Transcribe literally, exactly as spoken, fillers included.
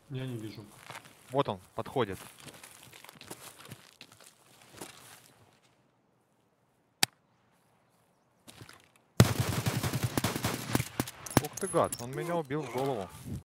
Я не вижу. Вот он, подходит. Ух ты, гад, он меня убил в голову.